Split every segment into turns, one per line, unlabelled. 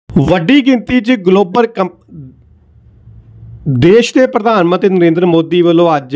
ਵੱਡੀ ਗਿਣਤੀ 'ਚ ਗਲੋਬਲ ਦੇਸ਼ ਦੇ ਪ੍ਰਧਾਨ ਮੰਤਰੀ ਨਰਿੰਦਰ ਮੋਦੀ ਵੱਲੋਂ ਅੱਜ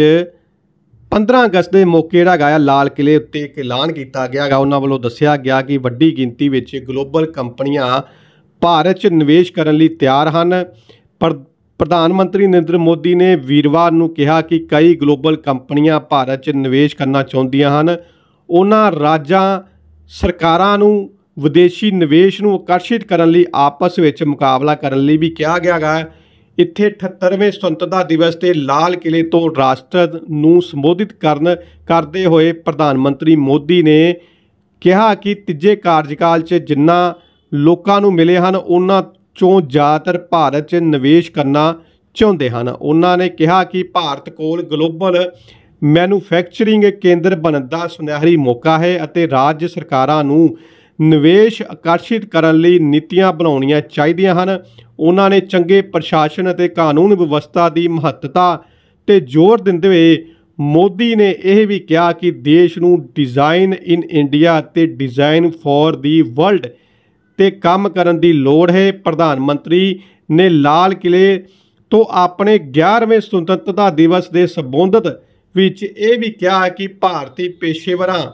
15 ਅਗਸਤ ਦੇ ਮੌਕੇ ਜਿਹੜਾ ਹੈਗਾ ਲਾਲ ਕਿਲੇ ਉੱਤੇ ਇੱਕ ਐਲਾਨ ਕੀਤਾ ਗਿਆ ਹੈਗਾ। ਉਹਨਾਂ ਵੱਲੋਂ ਦੱਸਿਆ ਗਿਆ ਕਿ ਵੱਡੀ ਗਿਣਤੀ ਵਿੱਚ ਗਲੋਬਲ ਕੰਪਨੀਆਂ ਭਾਰਤ 'ਚ ਨਿਵੇਸ਼ ਕਰਨ ਲਈ ਤਿਆਰ ਹਨ। ਪ੍ਰਧਾਨ ਮੰਤਰੀ ਨਰਿੰਦਰ ਮੋਦੀ ਨੇ ਵੀਰਵਾਰ ਨੂੰ ਕਿਹਾ ਕਿ ਕਈ ਗਲੋਬਲ ਕੰਪਨੀਆਂ ਭਾਰਤ 'ਚ ਨਿਵੇਸ਼ ਕਰਨਾ ਚਾਹੁੰਦੀਆਂ ਹਨ। ਉਹਨਾਂ ਰਾਜਾਂ ਸਰਕਾਰਾਂ ਨੂੰ ਵਿਦੇਸ਼ੀ ਨਿਵੇਸ਼ ਨੂੰ ਆਕਰਸ਼ਿਤ ਕਰਨ ਲਈ ਆਪਸ ਵਿੱਚ ਮੁਕਾਬਲਾ ਕਰਨ ਲਈ ਵੀ ਕਿਹਾ ਗਿਆ ਹੈ। ਇੱਥੇ 78ਵੇਂ ਸੁਤੰਤਰਤਾ ਦਿਵਸ ਤੇ ਲਾਲ ਕਿਲੇ ਤੋਂ ਰਾਸ਼ਟਰ ਨੂੰ ਸੰਬੋਧਿਤ ਕਰਦੇ ਹੋਏ ਪ੍ਰਧਾਨ ਮੰਤਰੀ ਮੋਦੀ ਨੇ ਕਿਹਾ ਕਿ ਤੀਜੇ ਕਾਰਜਕਾਲ 'ਚ ਜਿੰਨਾ ਲੋਕਾਂ ਨੂੰ ਮਿਲੇ ਹਨ ਉਹਨਾਂ ਚੋਂ ਜ਼ਿਆਦਾਤਰ ਭਾਰਤ 'ਚ ਨਿਵੇਸ਼ ਕਰਨਾ ਚਾਹੁੰਦੇ ਹਨ। ਉਹਨਾਂ ਨੇ ਕਿਹਾ ਕਿ ਭਾਰਤ ਕੋਲ ਗਲੋਬਲ ਮੈਨੂਫੈਕਚਰਿੰਗ ਕੇਂਦਰ ਬਣਨ ਦਾ ਸੁਨਹਿਰੀ ਮੌਕਾ ਹੈ ਅਤੇ ਰਾਜ ਸਰਕਾਰਾਂ ਨੂੰ ਨਿਵੇਸ਼ ਆਕਰਸ਼ਿਤ ਕਰਨ ਲਈ ਨੀਤੀਆਂ ਬਣਾਉਣੀਆਂ ਚਾਹੀਦੀਆਂ ਹਨ। ਉਹਨਾਂ ਨੇ ਚੰਗੇ ਪ੍ਰਸ਼ਾਸਨ ਅਤੇ ਕਾਨੂੰਨ ਵਿਵਸਥਾ ਦੀ ਮਹੱਤਤਾ 'ਤੇ ਜ਼ੋਰ ਦਿੰਦੇ ਹੋਏ ਮੋਦੀ ਨੇ ਇਹ ਵੀ ਕਿਹਾ ਕਿ ਦੇਸ਼ ਨੂੰ ਡਿਜ਼ਾਈਨ ਇਨ ਇੰਡੀਆ ਅਤੇ ਡਿਜ਼ਾਈਨ ਫॉर ਦੀ ਵਰਲਡ 'ਤੇ ਕੰਮ ਕਰਨ ਦੀ ਲੋੜ ਹੈ। ਪ੍ਰਧਾਨ ਮੰਤਰੀ ਨੇ ਲਾਲ ਕਿਲੇ ਤੋਂ ਆਪਣੇ 11ਵੇਂ ਸੁਤੰਤਰਤਾ ਦਿਵਸ ਦੇ ਸੰਬੋਧਨ ਵਿੱਚ ਇਹ ਵੀ ਕਿਹਾ ਕਿ ਭਾਰਤੀ ਪੇਸ਼ੇਵਰਾਂ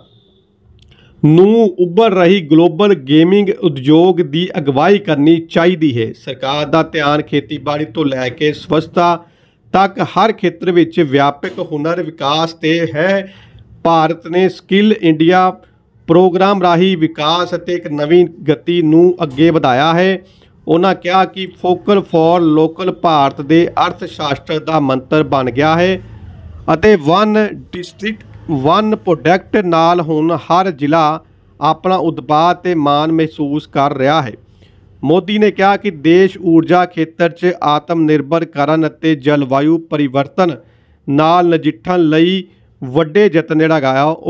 ਨੂੰ ਉੱਭਰ ਰਹੀ ਗਲੋਬਲ ਗੇਮਿੰਗ ਉਦਯੋਗ ਦੀ ਅਗਵਾਈ ਕਰਨੀ ਚਾਹੀਦੀ ਹੈ। ਸਰਕਾਰ ਦਾ ਧਿਆਨ ਖੇਤੀਬਾੜੀ ਤੋਂ ਲੈ ਕੇ ਸਵੱਛਤਾ ਤੱਕ ਹਰ ਖੇਤਰ ਵਿੱਚ ਵਿਆਪਕ ਹੁਨਰ ਵਿਕਾਸ 'ਤੇ ਹੈ। ਭਾਰਤ ਨੇ ਸਕਿੱਲ ਇੰਡੀਆ ਪ੍ਰੋਗਰਾਮ ਰਾਹੀਂ ਵਿਕਾਸ ਅਤੇ ਇੱਕ ਨਵੀਂ ਗਤੀ ਨੂੰ ਅੱਗੇ ਵਧਾਇਆ ਹੈ। ਉਹਨਾਂ ਕਿਹਾ ਕਿ ਫੋਕਲ ਫॉर ਲੋਕਲ ਭਾਰਤ ਦੇ ਅਰਥ ਸ਼ਾਸਤਰ ਦਾ ਮੰਤਰ ਬਣ ਗਿਆ ਹੈ ਅਤੇ ਵਨ ਡਿਸਟ੍ਰਿਕਟ ਵਨ ਪ੍ਰੋਡਕਟ ਨਾਲ ਹੁਣ ਹਰ ਜ਼ਿਲ੍ਹਾ ਆਪਣਾ ਉਤਪਾਦ ਤੇ ਮਾਣ ਮਹਿਸੂਸ ਕਰ ਰਿਹਾ ਹੈ। ਮੋਦੀ ਨੇ ਕਿਹਾ ਕਿ ਦੇਸ਼ ਊਰਜਾ ਖੇਤਰ 'ਚ ਆਤਮ ਨਿਰਭਰ ਕਰਨ ਅਤੇ ਜਲਵਾਯੂ ਪਰਿਵਰਤਨ ਨਾਲ ਨਜਿੱਠਣ ਲਈ ਵੱਡੇ ਯਤਨ ਜਿਹੜਾ ਹੈਗਾ